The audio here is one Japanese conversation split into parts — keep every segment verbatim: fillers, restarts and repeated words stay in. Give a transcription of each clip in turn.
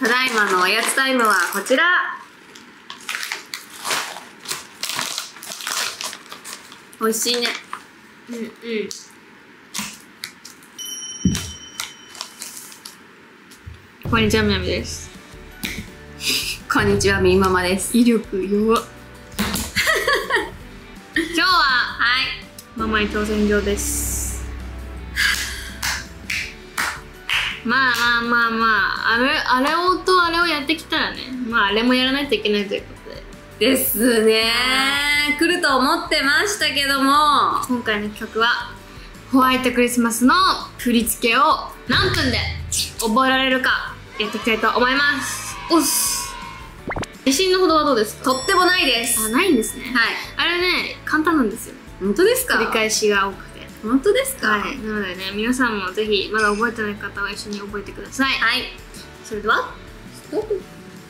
ただいまのおやつタイムはこちら。美味しいね。うんうん。 こんにちは、みなみです。 こんにちは、みーママです。 威力弱っ。今日は、はい、ママに挑戦状です。まあまあまあまあ、あれ、あれをとあれをやってきたらね、まああれもやらないといけないということで。 ですねー。来ると思ってましたけども、 今回の企画は、ホワイトクリスマスの振り付けを何分で覚えられるかやっていきたいと思います。おっす。自信のほどはどうですか？ とってもないです。 あ、ないんですね。 はい。 あれね、簡単なんですよ。 本当ですか？ 繰り返しが多くて。 本当ですか？ はい。なのでね、皆さんもぜひまだ覚えてない方は一緒に覚えてください。 はい。 それでは、スタート。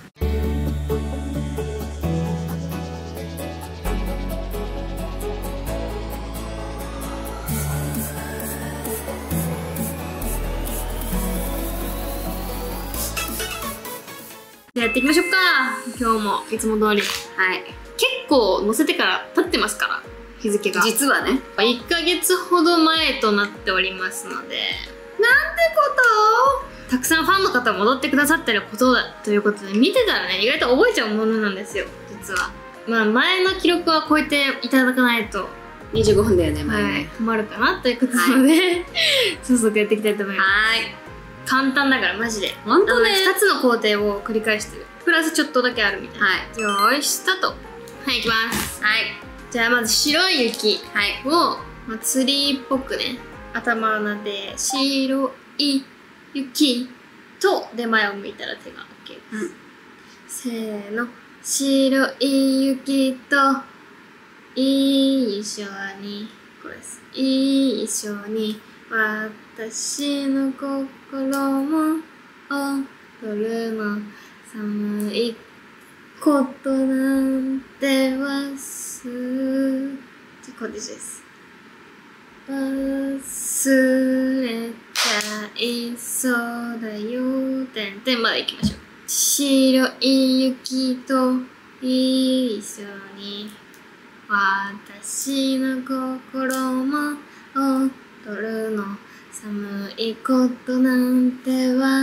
やっていきましょうか。今日もいつも通り。 はい。 結構載せてから経ってますから、日付が。 実はね。 いっかげつほど前となっておりますので。なんてことたくさんファンの方戻ってくださってることだということで、見てたらね、意外と覚えちゃうものなんですよ、実は。まあ、前の記録は超えていただかないと。 にじゅうごふんだよね、前はい。 ね。 困るかなということなので、はい、早速やっていきたいと思います。 はい。 簡単だからマジで。 本当ね。 ふたつの工程を繰り返してる。プラスちょっとだけあるみたいな。 はい。 よーい、スタート。はい、いきます。 はい。 じゃあまず白い雪を、 はい、 まあ、ツリーっぽくね、頭の中で白い雪とで前を向いたら手が OK です。うん、せーの。白い雪と一緒に、これです。一緒に私の心も踊るの。寒いことなんて忘れ、こっちです。忘れちゃいそうだよ。てんてんまで行きましょう。白い雪と一緒に私の心も踊るの。寒いことなんて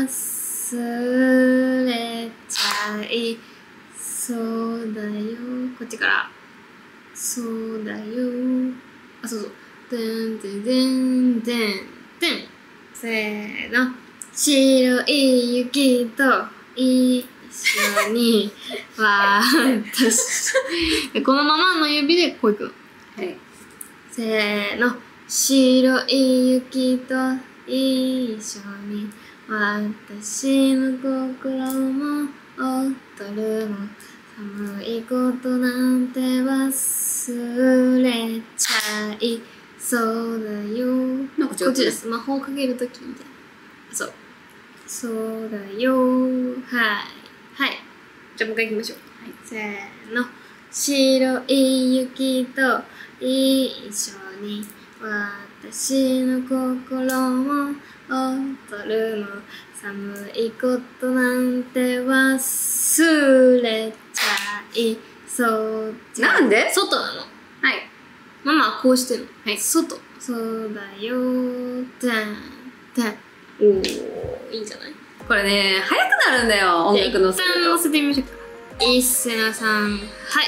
忘れちゃいそうだよ。こっちから。そうだよ。あ、そうそう。てんてんてんてんてん。せーの。白い雪と一緒に私。このままの指でこういくの。 はい。 せーの。白い雪と一緒に私の心も踊るの。寒いことなんて忘れちゃいそうだよ。 なんかこっちです。魔法をかけるときみたいな。そう。そうだよ。はい。はい。じゃあもう一回行きましょう。はい。せーの。白い雪と一緒に私の心も踊るの。寒いことなんて忘れちゃいそうじゃ。 なんで？ 外なの。はい。ママはこうしてるの。はい。外。そうだよー。てんてん。おー、いいんじゃない？これね、 速くなるんだよ、音楽のせると。 一旦乗せてみましょうか。いっせなさん。はい。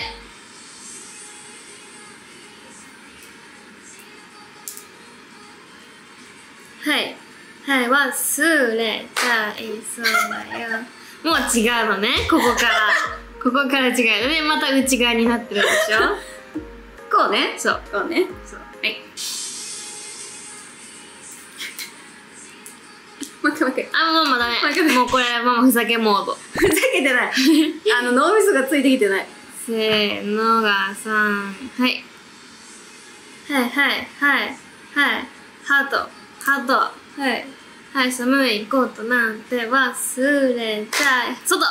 はい。はい。忘れちゃいそうだよ。もう違うのね、ここから。ここから違うので、また内側になってるでしょ。 こうね。 そう。 こうね。 そう。 はい。もう一回もう一回。 あ、ママダメ。もうこれ、ママふざけモード。 ふざけてない。あの、脳みそがついてきてない。 せーのがさん。はい。はいはいはい。はい。ハート。ハート。はい。はい、寒いことなんて忘れちゃい。外。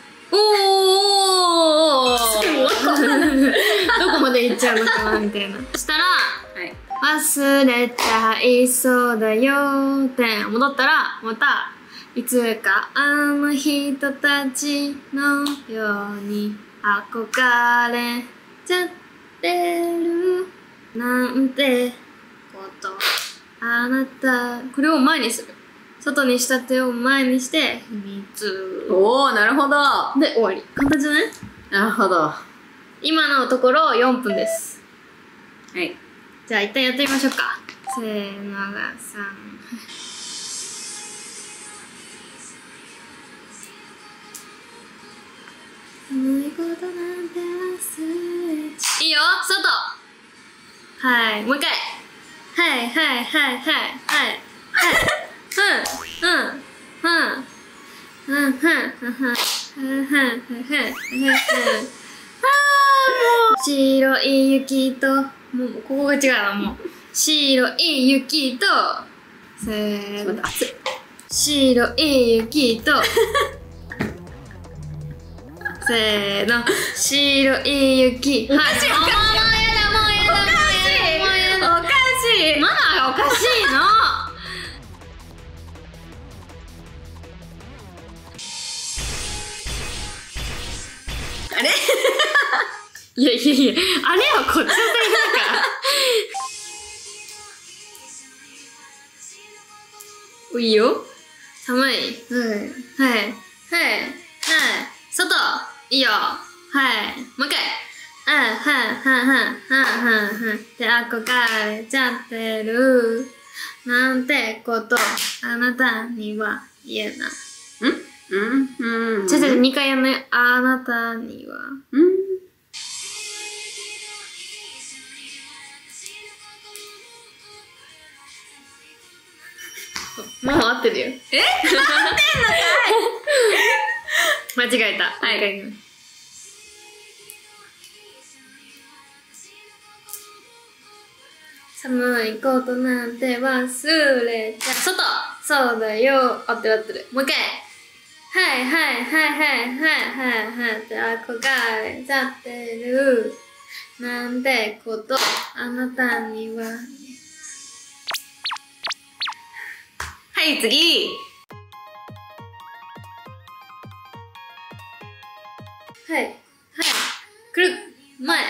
おーどこまで行っちゃうのかなみたいな。そしたら、はい、忘れちゃいそうだよーって戻ったら、また、 いつかあの人たちのように憧れちゃってるなんてことあなたこれを前にする外にした手を前にして秘密おお、なるほど。 で終わり。簡単じゃない？ なるほど。は今のところよんぷんです。 い。 じゃあ一旦やってみましょうか。せーのがさん。寒いことなんて忘れちいいよ外はいもう一回はいはいはいはいはいはいうんうんうんうんうんうんうんうんうんうん白い雪ともうここが違うなもう白い雪とせーの白い雪とせーの白い雪はいもうやだもうやだもうやだもうやだおかしい。 マナーがおかしいのあれいやいやいやあれはこっちのセリフだからおいいよ寒いはいはいはいはい外いいよはいもう一回うんはいはいはいはいはいで憧れちゃってるなんてことあなたには言えないうんうんうん。 ちょちょにかいやんねあなたにはうん。 もう合ってるよ。え合ってんのかい間違えた。 はい。 寒いことなんて忘れちゃ外そうだよ合ってる合ってるもう一回はいはいはいはいはいはいはいって憧れちゃってるなんてことあなたにははい次。 はいはいくる前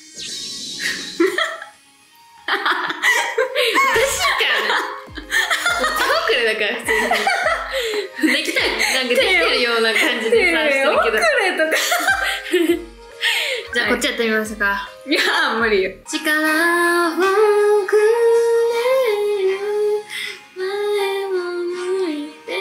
おかしいからね手遅れだから普通にできたなんかできてるような感じでさしてるけど手遅れとかじゃあこっちやってみますかいやー無理よ。 力をくれよ前を向いて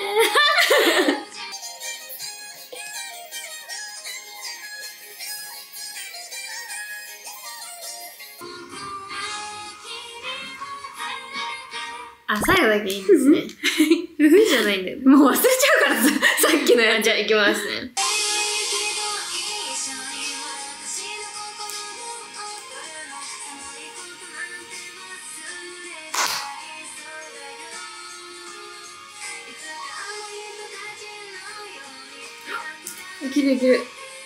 あ、最後だけいいんですね。ふふじゃないんだよ。 もう忘れちゃうからさ、さっきのやつ。 じゃあ、いきますね。いけるいける。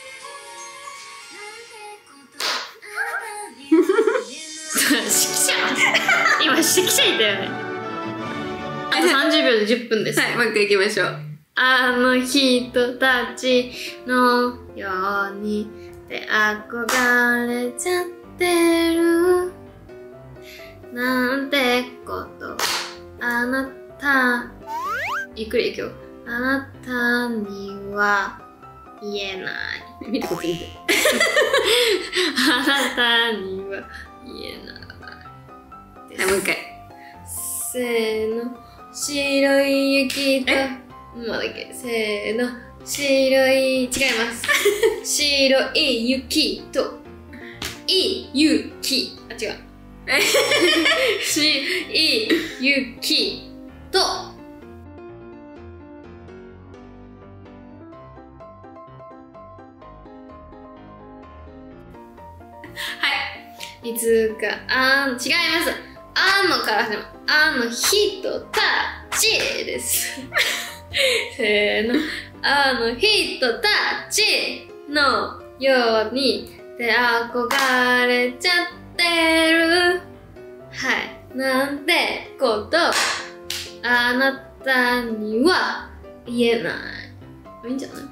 指揮者今指揮者いたよね。あとさんじゅうびょうでじゅっぷんです。 はい、もう一回行きましょう。 あの人たちのようにで憧れちゃってるなんてことあなたゆっくりいくよあなたには言えない見てこっち見て。 あなたには言えないはい、もう一回。 せーの白い雪とまだけせーの白い違います白い雪とい雪あ違う白い雪とはいいつかあん違いますあのから始まるあの人たちですせーのあの人たちのようにで憧れちゃってるはいなんてことあなたには言えない。いいんじゃない？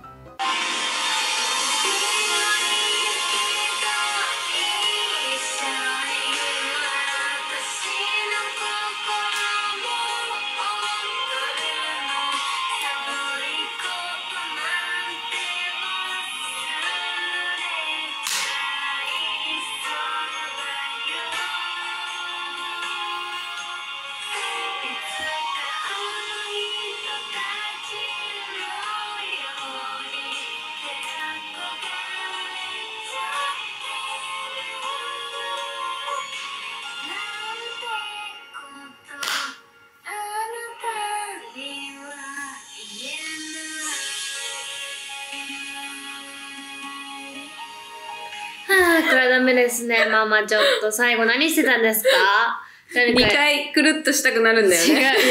これはダメですね。ママちょっと最後何してたんですか？ にかいくるっとしたくなるんだよね。違う。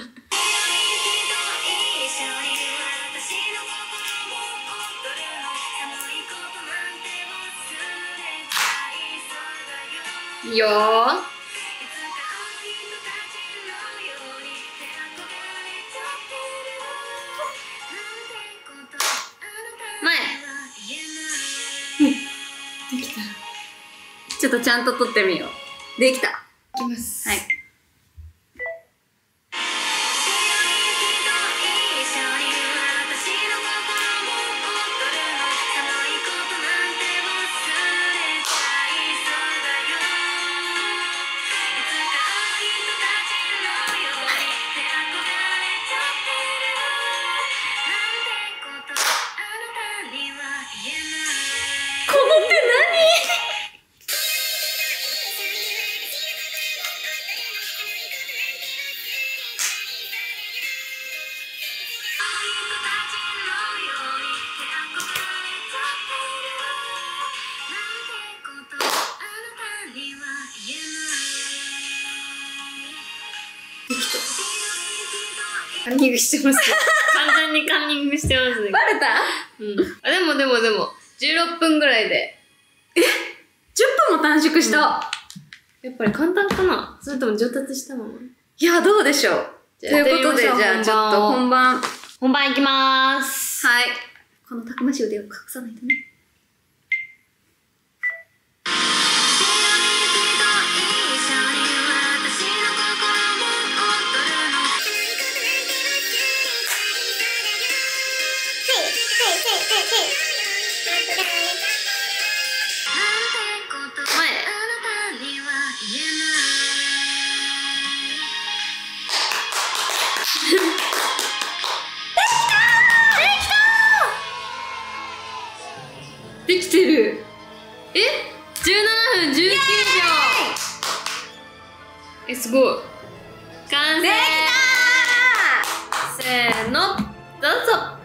いいよー。 できた。ちょっとちゃんと撮ってみよう。できた。いきます。 はい。 カンニングしてます。完全にカンニングしてますね。 バレた？ うん。あ、でもでもでも、じゅうろっぷんぐらいで。 え？ じゅっぷんも短縮した、うん、 やっぱり簡単かな？それとも上達したまま？ いや、どうでしょう。ということで、じゃあちょっと本番。 本番いきまーす。 はい。 このたくましい腕を隠さないとね。 できてる。 え？じゅうななふんじゅうきゅうびょう。え、すごい。完成。 できたー。せーの、どうぞ。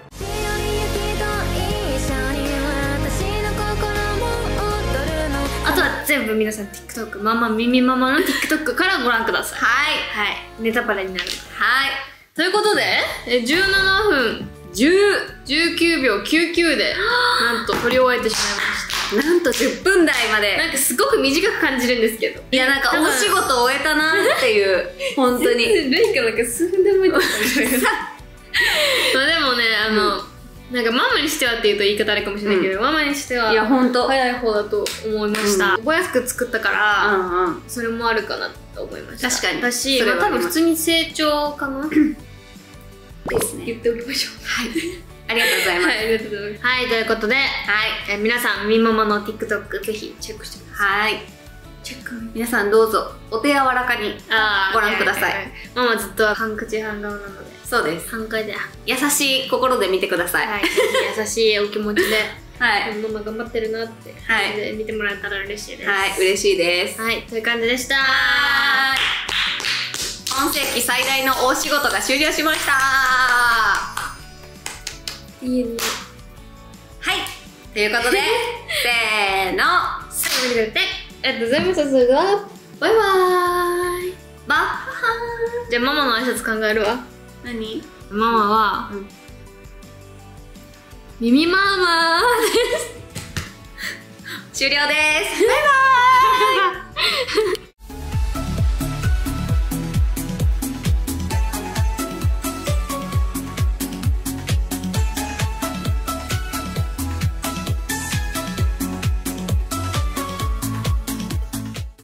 あとは全部皆さん TikTok、ママミミママの TikTok からご覧ください。 はい。 はい。ネタバレになる。 はい。 ということで、えじゅうななふんじゅう、じゅうきゅうびょうきゅうきゅうで、なんと撮り終えてしまいました。 なんとじゅっぷん台まで。 なんかすごく短く感じるんですけど。 いや、なんかお仕事終えたなっていう、本当に。 レイカなんか数分でもいいと思う。まあでもね、あの、うん、なんかママにしてはっていうと言い方あれかもしれないけど、うん、ママにしては、 いや、ほんと。 早い方だと思いました。覚えやすく作ったから、 うんうん、 それもあるかなと思いました。 確かに。 私、まあ多分普通に成長かなですね。 言っておきましょう。 はい。ありがとうございます。 はい、ありがとうございます。はい、ということで、はい、え皆さん、みももの TikTok ぜひチェックしてください。 はい。チェック。皆さんどうぞ、お手柔らかにご覧ください。 ママずっと半口半顔なので。 そうです。 半回で。 優しい心で見てください。 はい。優しいお気持ちで。 はい。 ママ頑張ってるなって。はい。見てもらえたら嬉しいです。 はい、嬉しいです。 はい、という感じでした。 はい。今世紀最大の大仕事が終了しました。 いいね。 はい。ということで、せーの。 最後まで見てくれてありがとうございました。それでは、バイバーイ。 バッハー。 じゃあママの挨拶考えるわ。 何？ ママは、うん、耳ママです。 終了です。バイバーイ。